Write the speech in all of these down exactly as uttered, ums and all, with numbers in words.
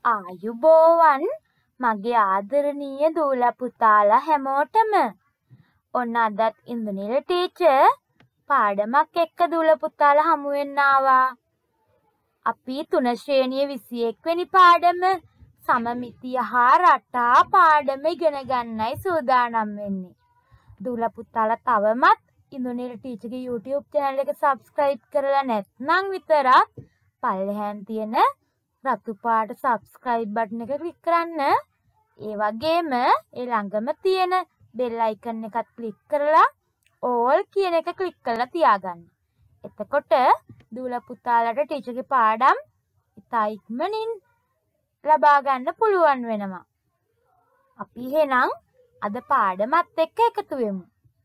ආයුබෝවන් මගේ ආදරණීය දූල පුතාලා හැමෝටම. ඔන්න අදත් ඉන්දුනිල් ටීචර් පාඩමක් එක්ක දූල පුතාලා හමු වෙන්න ආවා. අපි තුන ශ්‍රේණියේ විසි එක් වෙනි පාඩම සමමිතිය හා රටා පාඩම ඉගෙන ගන්නයි සූදානම් වෙන්නේ. දූල පුතාලා තවමත් ඉන්දුනිල් ටීචර්ගේ YouTube channel එක subscribe කරලා නැත්නම් විතරක් පල්ලෙහාන් තියෙන රතු පාට subscribe button එක click කරන්න. ඒ වගේම ඒ ළඟම තියෙන bell icon එකත් click කරලා all කියන එක click කරලා තියාගන්න. එතකොට දූල පුතාලට ටීචර්ගේ පාඩම් ඉතා ඉක්මනින් ලබා ගන්න පුළුවන් වෙනවා. අපි එහෙනම් අද පාඩමත් එක්ක එකතු වෙමු.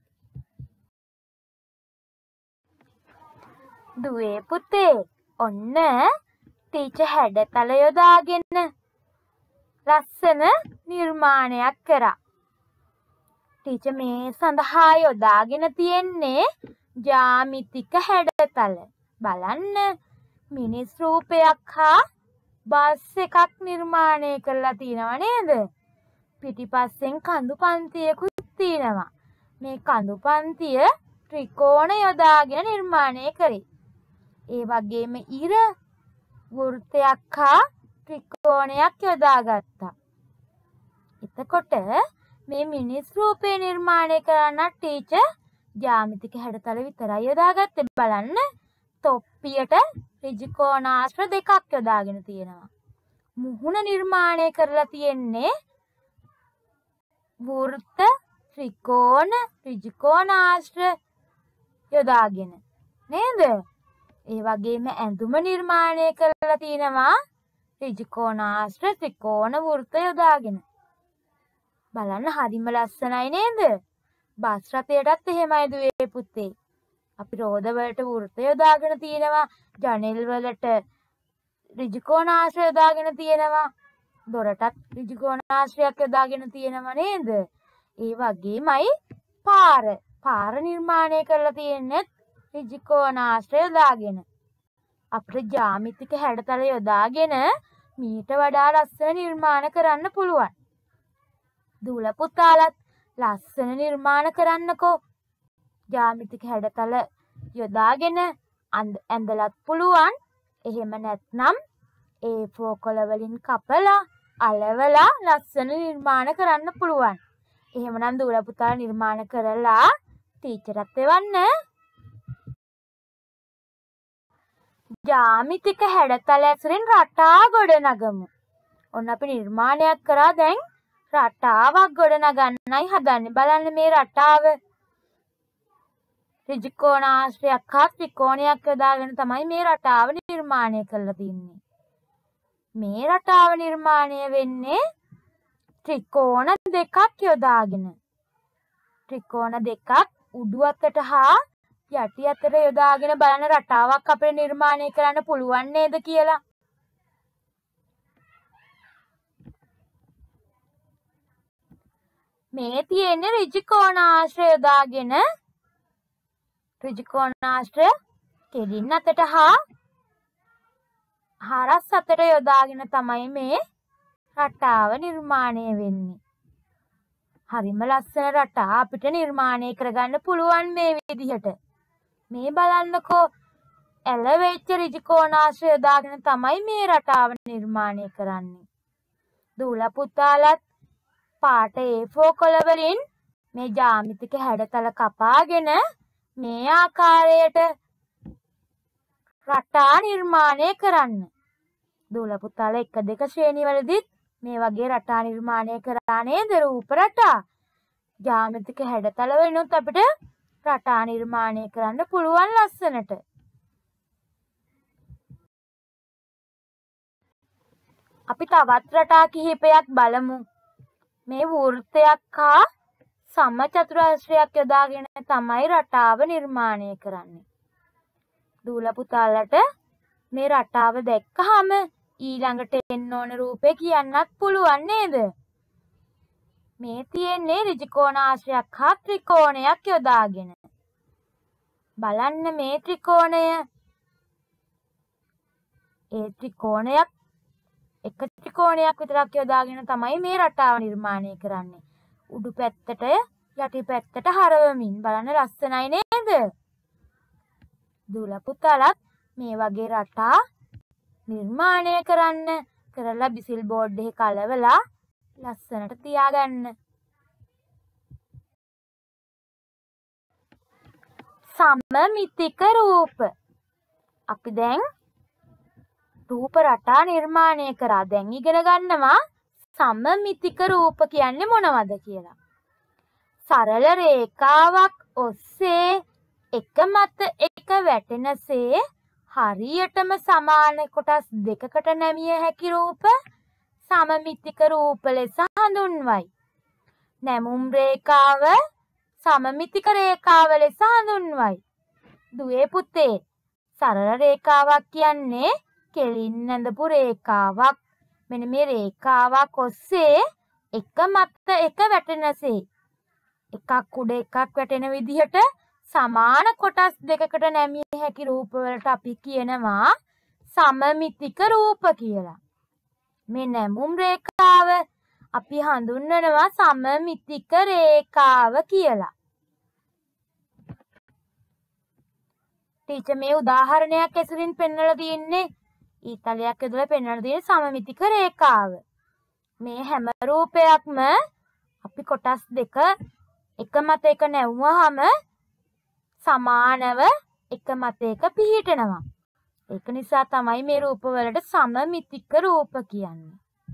දුවේ පුතේ ඔන්න ටීචර් හැඩතල යොදාගෙන ලස්සන නිර්මාණයක් කරා. ටීචර් මේ සඳහා යොදාගෙන තියෙන්නේ ජ්‍යාමිතික හැඩතල. බලන්න මිනිස් රූපයක් හා බස් එකක් නිර්මාණය කරලා තියෙනව නේද? පිටිපස්සෙන් කඳු පන්තියකුත් තියෙනවා. මේ කඳු පන්තිය ත්‍රිකෝණ යොදාගෙන නිර්මාණය කරේ. ඒ වගේම ඉර වෘත්තයක් හා ත්‍රිකෝණයක් යොදාගත්තා. එතකොට මේ මිනිස් රූපේ නිර්මාණය කරන්න ටීචර් ජ්‍යාමිතික හැඩතල විතරයි යොදාගත්තේ. බලන්න තොප්පියට ඍජු කෝණාශ්‍ර දෙකක් යොදාගෙන තියෙනවා. මුහුණ නිර්මාණය කරලා තියෙන්නේ වෘත්ත ත්‍රිකෝණ ඍජු කෝණාශ්‍ර යොදාගෙන නේද? ඒ වගේම ඇඳුම නිර්මාණය කරලා තියෙනවා ඍජු කෝණාශ්‍ර ත්‍රිකෝණ වෘත්ත යොදාගෙන. බලන්න හරිම ලස්සනයි නේද? බස් රථයටත් එහෙමයි දුවේ පුතේ. අපි රෝද වලට වෘත්ත යොදාගෙන තියෙනවා, ජනෙල් වලට ඍජු කෝණාශ්‍ර යොදාගෙන තියෙනවා, දොරටත් ඍජු කෝණාශ්‍රයක් යොදාගෙන තියෙනවා නේද? ඒ වගේමයි පාර. පාර නිර්මාණය කරලා තියෙන්නේ ඍජු කෝණාශ්‍රය යොදාගෙන. අපිට ජ්‍යාමිතික හැඩතල යොදාගෙන මීට වඩා ලස්සන නිර්මාණ කරන්න පුළුවන්. දූල පුතාලත් ලස්සන නිර්මාණ කරන්නකෝ. ජ්‍යාමිතික හැඩතල යොදාගෙන ඇඳලත් පුළුවන්. එහෙම නැත්නම් ඒ ෆෝ කොළ වලින් කපලා අලවලා ලස්සන නිර්මාණ කරන්න පුළුවන්. එහෙමනම් දූල පුතාලා නිර්මාණ කරලා ටීචර්ට එවන්න. ජ්‍යාමිතික හැඩතල ඇසුරින් රටා ගොඩනගමු. ඔන්න අපි නිර්මාණයක් කරා දැන් රටාවක් ගොඩනගන්නයි හදන්නේ. බලන්න මේ රටාව ඍජු කෝණාශ්‍රයක් හා ත්‍රිකෝණයක් යොදාගෙන තමයි මේ රටාව නිර්මාණය කරලා තින්නේ. මේ රටාව නිර්මාණය වෙන්නේ ත්‍රිකෝණ දෙකක් යොදාගෙන. ත්‍රිකෝණ දෙකක් උඩු අතට හා යටි අතට යොදාගෙන බලන රටාවක් අපිට නිර්මාණය කරන්න පුළුවන් නේද කියලා. මේ තියෙන්නේ ඍජු කෝණාශ්‍රය යොදාගෙන ඍජු කෝණාශ්‍රය කෙලින් අතට හා හරස් අතට යොදාගෙන තමයි මේ රටාව නිර්මාණය වෙන්නේ. හරිම ලස්සන රටා අපිට නිර්මාණය කරගන්න පුළුවන් මේ විදිහට. මේ බලන්නකෝ ඇලවෙච්ච ඍජු කෝණාශ්‍රය යොදාගෙන තමයි මේ රටාව නිර්මාණය කරන්නේ. දූල පුතාලත් පාට ඒ ෆෝ කොළ වලින් මේ ජ්‍යාමිතික හැඩතල කපාගෙන මේ ආකාරයට රටා නිර්මාණය කරන්න. දූල පුතාලා එක දෙක ශ්‍රේණි වලදීත් මේ වගේ රටා නිර්මාණය කරා නේද? රූප රටා. ජ්‍යාමිතික හැඩතල වෙනුත් අපිට රටා නිර්මාණය කරන්න පුළුවන් ලස්සනට. අපි තවත් රටා කිහිපයක් බලමු. මේ වෘත්තයක් හා සමචතුරස්‍රයක් යොදාගෙන තමයි රටාව නිර්මාණය කරන්නේ. දූල පුතාලට මේ රටාව දැක්කහම ඊළඟට එන්න ඕන රූපේ කියන්නත් පුළුවන් නේද? මේ තියෙන්නේ ඍජු කෝණාශ්‍රයක් හා ත්‍රිකෝණයක් යොදාගෙන. බලන්න මේ ත්‍රිකෝණය. ඒ ත්‍රිකෝණයක් එක ත්‍රිකෝණයක් විතරක් යොදාගෙන තමයි මේ රටාව නිර්මාණය කරන්නේ. උඩු පැත්තට යටි පැත්තට හරවමින්. බලන්න ලස්සනයි නේද? දූලා පුතාලත් මේ වගේ රටා නිර්මාණය කරන්න. කරලා බිසිල් බෝඩ් එකේ කලවලා ලස්සනට තියාගන්න. සමමිතික රූප. අපි දැන් රූප රටා නිර්මාණය කරා. දැන් ඉගෙන ගන්නවා සමමිතික රූප කියන්නේ මොනවද කියලා. සරල රේඛාවක් ඔස්සේ එක මත එක වැටෙනසේ හරියටම සමාන කොටස් දෙකකට නැමිය හැකි රූප සමමිතික රූප ලෙස හඳුන්වයි. නැමුම් රේඛාව සමමිතික රේඛාව ලෙස හඳුන්වයි. දුවේ පුතේ, සරල රේඛාවක් කියන්නේ කෙලින් ඇඳපු රේඛාවක්. මෙන්න මේ රේඛාවක් ඔස්සේ එක මත එක වැටෙනසේ එකක් උඩ එකක් වැටෙන විදිහට සමාන කොටස් දෙකකට නැමිය හැකි රූප වලට අපි කියනවා සමමිතික රූප කියලා. මේ නැමුම් රේඛාව අපි හඳුන්වනවා සමමිතික රේඛාව කියලා. ටීචර් මේ උදාහරණයක් ඇසුරින් පෙන්වලා තියෙන්නේ ඊතලයක් යොදලා පෙන්වලා තියෙන සමමිතික රේඛාව. මේ හැම රූපයක්ම අපි කොටස් දෙක එක මත එක නැවුවාම සමානව එක මත එක පිහිටනවා. ඒක නිසා තමයි මේ රූප වලට සමමිතික රූප කියන්නේ.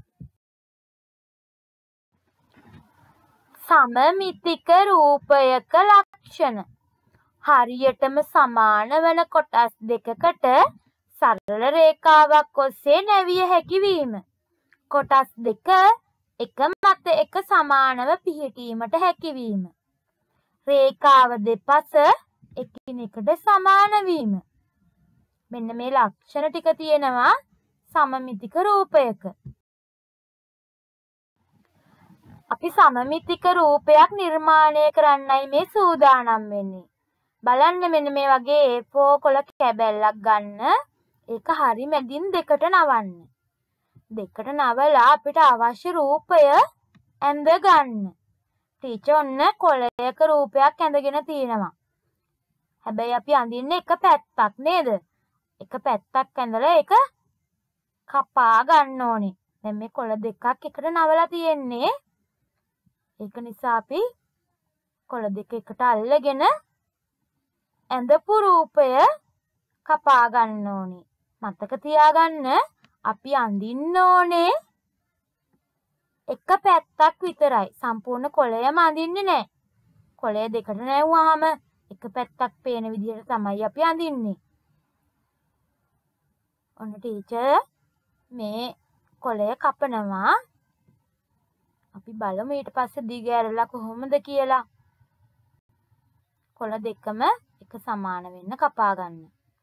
සමමිතික රූපයක ලක්ෂණ. හරියටම සමාන වන කොටස් දෙකකට සරල රේඛාවක් ඔස්සේ නැවිය හැකි වීම. කොටස් දෙක එක මත එක සමානව පිහිටීමට හැකි වීම. රේඛාව දෙපස එකිනෙකට සමාන වීම. මෙන්න මේ ලක්ෂණ ටික තියෙනවා සමමිතික රූපයක. අපි සමමිතික රූපයක් නිර්මාණය කරන්නයි මේ සූදානම් වෙන්නේ. බලන්න මෙන්න මේ වගේ ඒ ෆෝර් කොළ කැබැල්ලක් ගන්න. ඒක හරි මැදින් දෙකට නවන්න. දෙකට නවලා අපිට අවශ්‍ය රූපය ඇඳ ගන්න. ටීචර් ඔන්න කොළයක රූපයක් ඇඳගෙන තියෙනවා. හැබැයි අපි අඳින්නේ එක පැත්තක් නේද? එක පැත්තක් ඇඳලා ඒක කපා ගන්න ඕනේ. දැන් මේ කොළ දෙකක් එකට නවලා තියෙන්නේ. ඒක නිසා අපි කොළ දෙක එකට අල්ලගෙන ඇඳපු රූපය කපා ගන්න ඕනේ. මතක තියාගන්න අපි අඳින්න ඕනේ එක පැත්තක් විතරයි. සම්පූර්ණ කොළයම අඳින්නේ නැහැ. කොළය දෙකට නැවුවාම එක පැත්තක් පේන විදිහට තමයි අපි අඳින්නේ. ඔන්න ටීචර් මේ කොළය කපනවා. අපි බලමු ඊට පස්සේ දිග ඇරලා කොහොමද කියලා. කොළ දෙකම එක සමාන වෙන්න කපා ගන්න.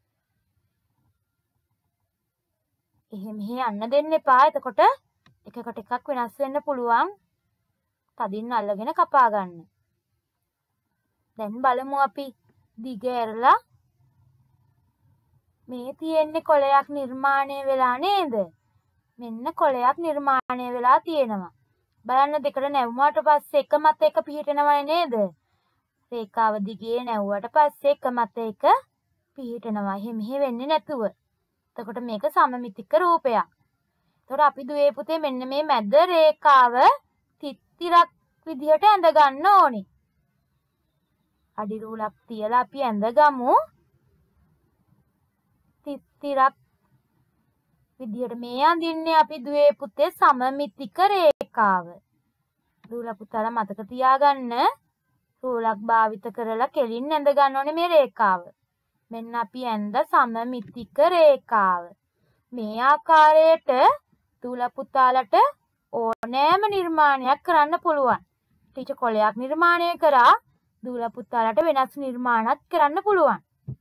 එහෙම මෙහෙ යන්න දෙන්න එපා. එතකොට එකකට එකක් වෙනස් වෙන්න පුළුවන්. තදින් අල්ලගෙන කපා ගන්න. දැන් බලමු අපි දිග ඇරලා මේ තියෙන්නේ කොළයක් නිර්මාණය වෙලා නේද? මෙන්න කොළයක් නිර්මාණය වෙලා තියෙනවා. බලන්න දෙකට නැවුමාට පස්සේ එක මත එක පිහිටනවනේ නේද? රේඛාව දිගේ නැවුවට පස්සේ එක මත එක පිහිටනවා. එහෙම මෙහෙ වෙන්නේ නැතුව. එතකොට මේක සමමිතික රූපයක්. එතකොට අපි දුවේ පුතේ මෙන්න මේ මැද රේඛාව තිත්තිරක් විදිහට ඇඳ ගන්න ඕනේ. අඩි රූලක් තියලා අපි ඇඳගමු. තිත්තිරක් විදිහට මේ අඳින්නේ අපි දුවේ පුතේ සමමිතික රේඛාව. දූලා පුතාලා මතක තියාගන්න රූලක් භාවිත කරලා කෙලින් ඇඳ ගන්න ඕනේ මේ රේඛාව. මෙන්න අපි ඇඳ සමමිතික රේඛාව. මේ ආකාරයට දූලා පුතාලට ඕනෑම නිර්මාණයක් කරන්න පුළුවන්. ටීචර් කොළයක් නිර්මාණය කරා දූලා පුතාලට වෙනස් නිර්මාණත් කරන්න පුළුවන්.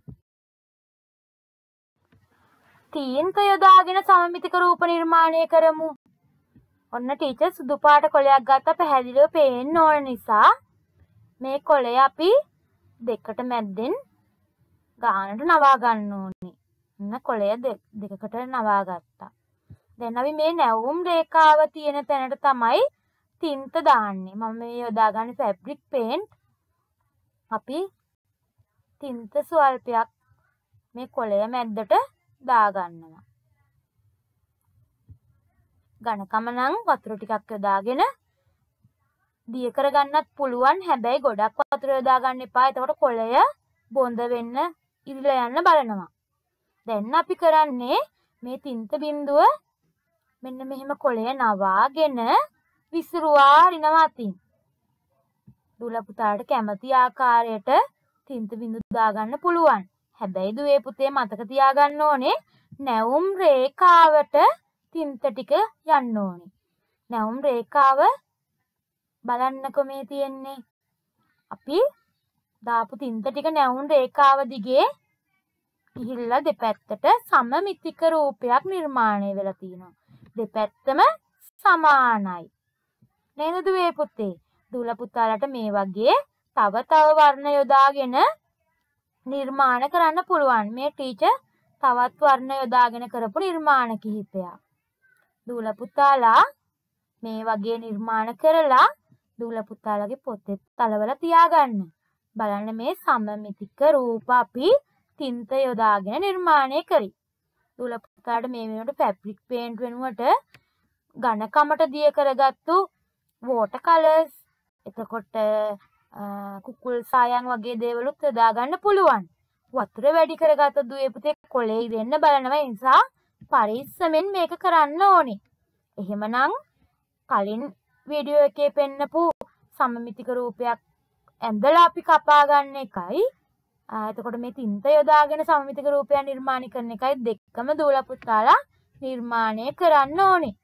තීන්ත යොදාගෙන සමමිතික රූප නිර්මාණය කරමු. ඔන්න ටීචර් සුදු පාට කොළයක් ගත්තා පැහැදිලිව පේන්න ඕන නිසා මේ කොළය අපි දෙකට මැද්දෙන් ගානට නවා ගන්න ඕනේ. ඔන්න කොළය දෙකකට නවා ගත්තා. දැන් අපි මේ නැවුම් රේඛාව තියෙන තැනට තමයි තින්ත දාන්නේ. මම මේ යොදාගන්නේ ෆැබ්‍රික් පේන්ට්. අපි තින්ත ස්වල්පයක් මේ කොළය මැද්දට දාගන්නවා. ඝනකම නම් වතුර ටිකක් යොදාගෙන දිය කරගන්නත් පුළුවන්. හැබැයි ගොඩක් වතුර යොදා ගන්න එපා. එතකොට කොළය බොඳ වෙන්න ඉරිලා යන්න බලනවා. දැන් අපි කරන්නේ මේ තින්ත බිඳුව මෙන්න මෙහෙම කොළය නවාගෙන විසිරුවා හරිනවා අතින්. දුල පුතාට කැමති ආකාරයට තින්ත බිඳු දාගන්න පුළුවන්. හැබැයි දුවේ පුතේ මතක තියාගන්න ඕනේ නැවුම් රේඛාවට තින්ත ටික යන්න ඕනේ. නැවුම් රේඛාව බලන්නකො මේ තියෙන්නේ. අපි දාපු තින්ත ටික නැවුම් රේඛාව දිගේ ගිහිල්ලා දෙපැත්තට සමමිතික රූපයක් නිර්මාණය වෙලා තියෙනවා. දෙපැත්තම සමානයි. නේද දුවේ පුතේ? දුල පුතාලට මේ වගේ තව තව වර්ණ යොදාගෙන නිර්මාණ කරන්න පුළුවන්. මේ ටීචර් තවත් වර්ණ යොදාගෙන කරපු නිර්මාණ කිහිපයක්. දුල පුතාලා මේ වගේ නිර්මාණ කරලා දුල පුතාලගේ පොතේ තලවලා තියාගන්න. බලන්න මේ සමමිතික රූප අපි තින්ත යොදාගෙන නිර්මාණය කරි. දුල පුතාට මේ වෙනකොට ෆැබ්‍රික් පේන්ට් වෙනුවට ඝනකමට දිය කරගත්තු වෝටර් කලර්ස්, එතකොට කුකුල් සායන් වගේ දේවලුත් යොදා ගන්න පුළුවන්. වතුර වැඩි කරගත්ත දුවේ පුතේ කොළේ ඉරෙන්න බලනවා. ඒ නිසා පරිස්සමෙන් මේක කරන්න ඕනේ. එහෙමනම් කලින් වීඩියෝ එකේ පෙන්නපු සමමිතික රූපයක් ඇඳලා අපි කපා ගන්න එකයි, එතකොට මේ තින්ත යොදාගෙන සමමිතික රූපයක් නිර්මාණය කරන එකයි දෙකම දුල පුතාලා නිර්මාණය කරන්න ඕනේ.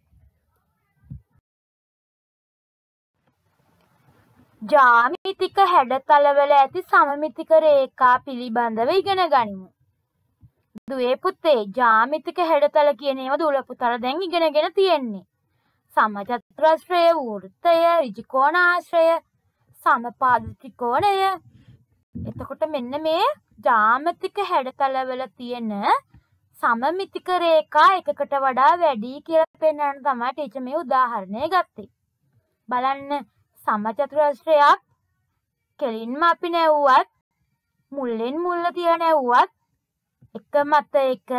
ජ්‍යාමිතික හැඩතලවල ඇති සමමිතික රේඛා පිළිබඳව ඉගෙන ගනිමු. දුවේ පුතේ ජ්‍යාමිතික හැඩතල කියන ඒවා දුල පුතාලා දැන් ඉගෙනගෙන තියෙන්නේ. සමචතුරස්‍රය, වෘත්තය, ඍජුකෝණාශ්‍රය, සමපාද ත්‍රිකෝණය. එතකොට මෙන්න මේ ජ්‍යාමිතික හැඩතලවල තියෙන සමමිතික රේඛා එකකට වඩා වැඩි කියලා පෙන්වන්න තමයි ටීචර් මේ උදාහරණය ගත්තේ. බලන්න සමචතුරස්‍රයක් කෙලින්ම අපි නැවුවත් මුල්ලෙන් මුල්ල තියලා නැවුවත් එක මත එක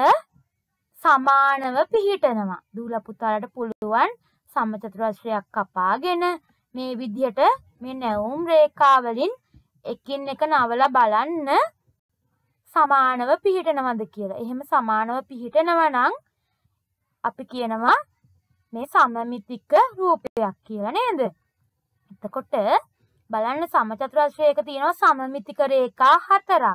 සමානව පිහිටනවා. දුල පුතාලට පුළුවන් සමචතුරස්‍රයක් කපාගෙන මේ විදිහට මේ නැවුම් රේඛා වලින් එකින් එක නවලා බලන්න සමානව පිහිටනවද කියලා. එහෙම සමානව පිහිටනවා නම් අපි කියනවා මේ සමමිතික රූපයක් කියලා නේද? එතකොට බලන්න සමචතුරස්‍රයක තියෙනවා සමමිතික රේඛා හතරක්.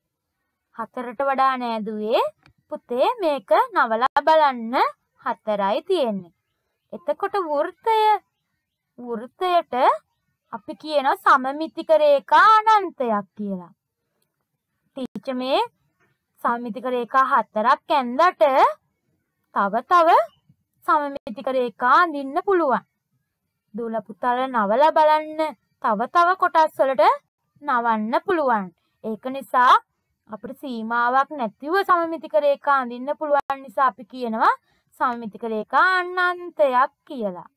හතරට වඩා නෑ දුවේ පුතේ මේක නවලා බලන්න හතරයි තියෙන්නේ. එතකොට වෘත්තය වෘත්තයට අපි කියනවා සමමිතික රේඛා අනන්තයක් කියලා. ටීචර් මේ සමමිතික රේඛා හතරක් ඇඳට තව තව සමමිතික රේඛා අඳින්න පුළුවන්. දුල පුතාලා නවලා බලන්න තව තව කොටස් වලට නවන්න පුළුවන්. ඒක නිසා අපිට සීමාවක් නැතිව සමමිතික රේඛා අඳින්න පුළුවන් නිසා අපි කියනවා සමමිතික රේඛා අනන්තයක් කියලා.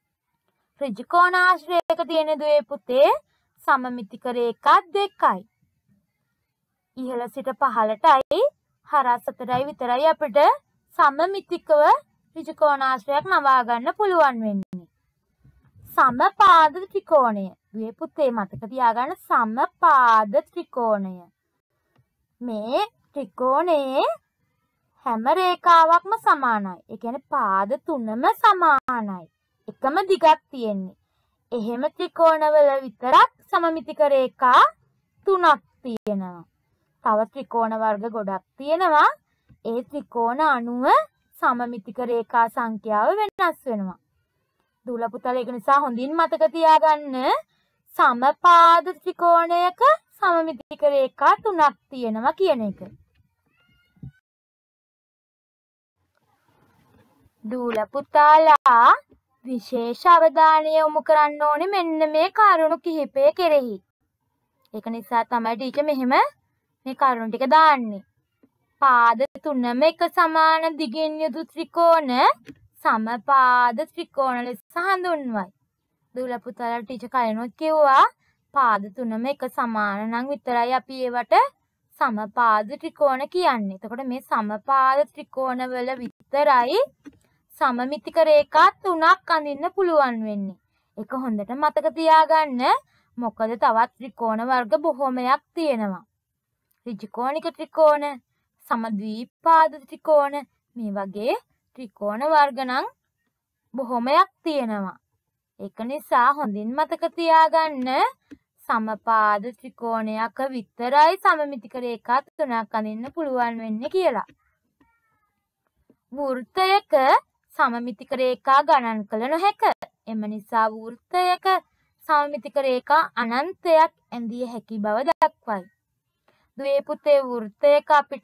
ඍජුකෝණාශ්‍රයක තියෙන දුවේ පුතේ සමමිතික රේඛා දෙකයි. ඉහළ සිට පහළටයි හරස් අතරයි විතරයි අපිට සමමිතිකව ඍජුකෝණාශ්‍රයක් නවා ගන්න පුළුවන් වෙන්නේ. සමපාද ත්‍රිකෝණය. දුවේ පුතේ මතක තියාගන්න සමපාද ත්‍රිකෝණය. මේ ත්‍රිකෝණයේ හැම රේඛාවක්ම සමානයි. ඒ කියන්නේ පාද තුනම සමානයි. එකම දිගක් තියෙන්නේ. එහෙම ත්‍රිකෝණවල විතරක් සමමිතික රේඛා තුනක් තියෙනවා. තව ත්‍රිකෝණ වර්ග ගොඩක් තියෙනවා. ඒ ත්‍රිකෝණ අනුව සමමිතික රේඛා සංඛ්‍යාව වෙනස් වෙනවා. දුල පුතාලා ඒක නිසා හොඳින් මතක තියාගන්න සමපාද ත්‍රිකෝණයක සමමිතික රේඛා තුනක් තියෙනවා කියන එක. දුල පුතාලා විශේෂ අවධානය යොමු කරන්න ඕනේ මෙන්න මේ කරුණු කිහිපය කෙරෙහි. ඒක නිසා තමයි ටීචර් මෙහෙම මේ කරුණු ටික දාන්නේ. පාද තුනම එක සමාන දිගින් යුතු ත්‍රිකෝණ සමපාද ත්‍රිකෝණ ලෙස හඳුන්වයි. දූල පුතාලා ටීචර් කලිනුත් කිව්වා පාද තුනම එක සමාන නම් විතරයි අපි ඒවට සමපාද ත්‍රිකෝණ කියන්නේ. එතකොට මේ සමපාද ත්‍රිකෝණ වල විතරයි සමමිතික රේඛා තුනක් අඳින්න පුළුවන් වෙන්නේ. ඒක හොඳට මතක තියාගන්න. මොකද තවත් ත්‍රිකෝණ වර්ග බොහොමයක් තියෙනවා. ඍජුකෝණික ත්‍රිකෝණ, සමද්විපාද ත්‍රිකෝණ මේ වගේ ත්‍රිකෝණ වර්ග නම් බොහොමයක් තියෙනවා. ඒක නිසා හොඳින් මතක තියාගන්න සමපාද ත්‍රිකෝණයක විතරයි සමමිතික රේඛා තුනක් අඳින්න පුළුවන් වෙන්නේ කියලා. වෘත්තයක සමමිතික රේඛා ගණන් කළ නොහැක. එම නිසා වෘත්තයක සමමිතික රේඛා අනන්තයක් ඇඳිය හැකි බව දක්වයි. දුවේ පුතේ වෘත්තයක අපිට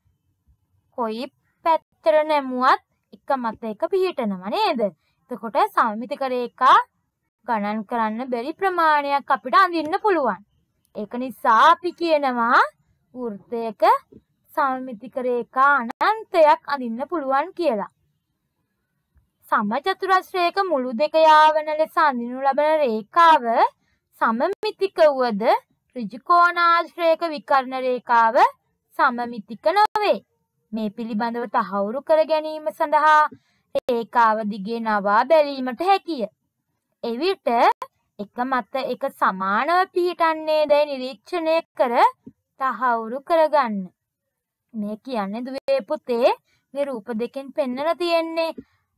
කොයි පැත්තට නැමුවත් එක මතයක පිහිටනවා නේද? එතකොට සමමිතික රේඛා ගණන් කරන්න බැරි ප්‍රමාණයක් අපිට අඳින්න පුළුවන්. ඒක නිසා අපි කියනවා වෘත්තයක සමමිතික රේඛා අනන්තයක් අඳින්න පුළුවන් කියලා. සමචතුරස්‍රයක මුළු දෙක යාවන ලෙස අඳිනු ලබන රේඛාව සමමිතික වුවද ඍජුකෝණාශ්‍රයක විකර්ණ රේඛාව සමමිතික නොවේ. මේ පිළිබඳව තහවුරු කර ගැනීම සඳහා රේඛාව දිගේ නවා බැලීමට හැකිය. එවිට එක මත එක සමානව පිහිටන්නේ දැයි නිරීක්ෂණය කර තහවුරු කරගන්න. මේ කියන්නේ දුවේ පුතේ මේ රූප දෙකෙන් පෙන්වලා තියෙන්නේ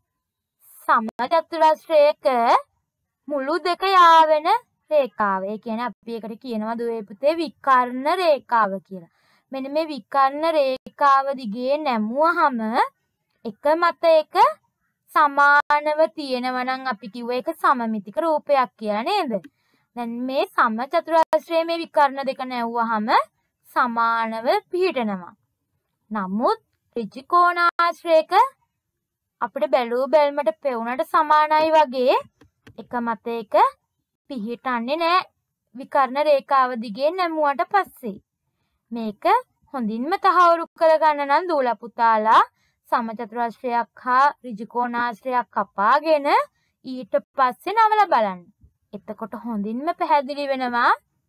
සමචතුරස්‍රයක මුළු දෙක යාවෙන රේඛාව. ඒ කියන්නේ අපි ඒකට කියනවා දුවේ පුතේ විකර්ණ රේඛාව කියලා. මෙන්න මේ විකර්ණ රේඛාව දිගේ නැමුවහම එක මත එක සමානව තියෙනවා නම් අපි කිව්ව එක සමමිතික රූපයක් කියලා නේද? දැන් මේ සමචතුරස්‍රයේ මේ විකර්ණ දෙක නැවුවහම සමානව පිහිටනවා. නමුත් ත්‍රිකෝණාශ්‍රයක අපිට බැලුව බැලමට පෙවුනට සමානයි වගේ එක මත එක පිහිටන්නේ නැහැ විකර්ණ රේඛාව දිගේ නැමුවට පස්සේ. මේක හොඳින්ම තහවුරු කරගන්න නම් දූල පුතාලා සමචතුරස්‍රයක් හා ඍජුකෝණාශ්‍රයක් කපාගෙන ඊට පස්සේ නවලා බලන්න. එතකොට හොඳින්ම පැහැදිලි වෙනවා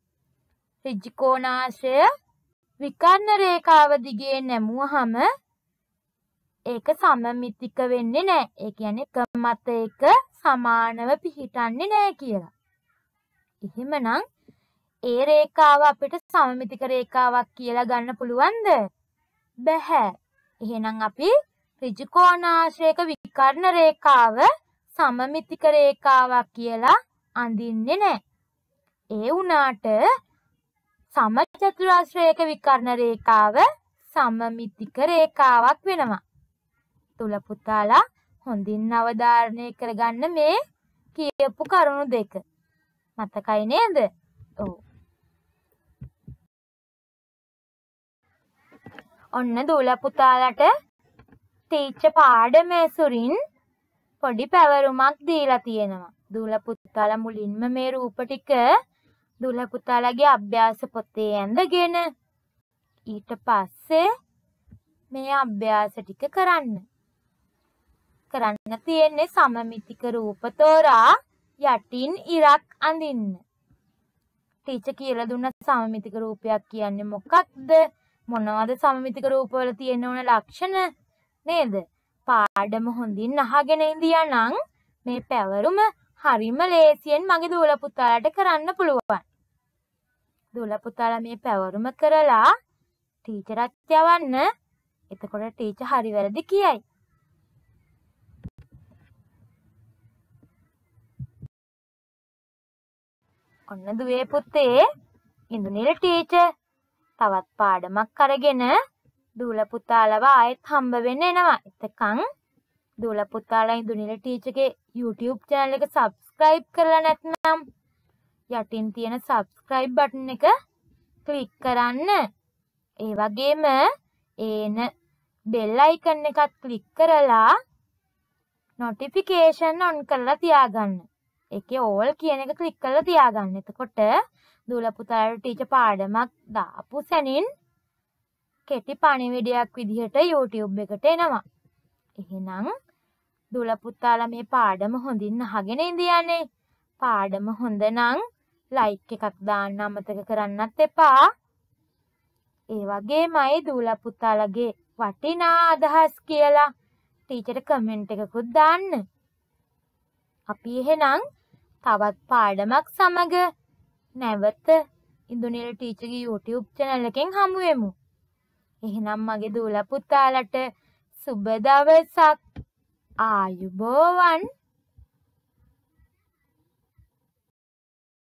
ඍජුකෝණාශ්‍රය විකර්ණ රේඛාව දිගේ නැමුවහම ඒක සමමිතික වෙන්නේ නැහැ. ඒ කියන්නේ එක මත එක සමානව පිහිටන්නේ නැහැ කියලා. එහෙමනම් ඒ රේඛාව අපිට සමමිතික රේඛාවක් කියලා ගන්න පුළුවන්ද? බැහැ. එහෙනම් අපි ඍජුකෝණාශ්‍රයක විකර්ණ රේඛාව සමමිතික රේඛාවක් කියලා අඳින්නේ නැහැ. ඒ වුණාට සමචතුරස්‍රයක විකර්ණ රේඛාව සමමිතික රේඛාවක් වෙනවා. තුල පුතාලා හොඳින් අවධාරණය කරගන්න මේ කියපු කරුණු දෙක. මතකයි නේද? ඔව්. ඔන්න දූල පුතාලට ටීචර් පාඩම ඇසුරින් පොඩි පැවරුමක් දීලා තියෙනවා. දූල පුතාලා මුලින්ම මේ රූප ටික දූල පුතාලාගේ අභ්‍යාස පොතේ ඇඳගෙන ඊට පස්සේ මේ අභ්‍යාස ටික කරන්න. කරන්න තියෙන්නේ සමමිතික රූප තෝරා යටින් ඉරක් අඳින්න. ටීචර් කියලා දුන්න සමමිතික රූපයක් කියන්නේ මොකක්ද? මොනවද සමමිතික රූපවල තියෙන ඕන ලක්ෂණ නේද? පාඩම හොඳින් අහගෙන ඉඳියා නම් මේ පැවරුම හරිම ලේසියෙන් මගේ දූල පුතාලට කරන්න පුළුවන්. දූල පුතාලා මේ පැවරුම කරලා ටීචර්ත් යවන්න. එතකොට ටීචර් හරි වැරදි කියයි. ඔන්න දුවේ පුතේ ඉන්දුනිල ටීචර් තවත් පාඩමක් අරගෙන දූල පුතාලව ආයෙත් හම්බ වෙන්න එනවා. එතකන් දූල පුතාලා ඉන්දුනිල ටීචර්ගේ YouTube channel එක subscribe කරලා නැත්නම් යටින් තියෙන subscribe button එක click කරන්න. ඒ වගේම ඒන bell icon එකත් click කරලා notification on කරලා තියාගන්න. ඒකේ all කියන එක click කරලා තියාගන්න. එතකොට දූල පුතාලට ටීචර් පාඩමක් දාපු සැනින් කෙටි පණිවිඩයක් විදිහට YouTube එකට එනවා. එහෙනම් දුවල පුතාලා මේ පාඩම හොඳින් අහගෙන ඉඳියනේ. පාඩම හොඳ නම් ලයික් එකක් දාන්න අමතක කරන්නත් එපා. ඒ වගේමයි දුවල පුතාලගේ වටිනා අදහස් කියලා ටීචර්ට කමෙන්ට් එකකුත් දාන්න. අපි එහෙනම් තවත් පාඩමක් සමග නැවත ඉන්දුනිල් ටීචර්ගේ YouTube channel එකෙන් හමු වෙමු. එහෙනම් මගේ දුවල පුතාලට සුබ දවසක්. ආයුබෝවන්.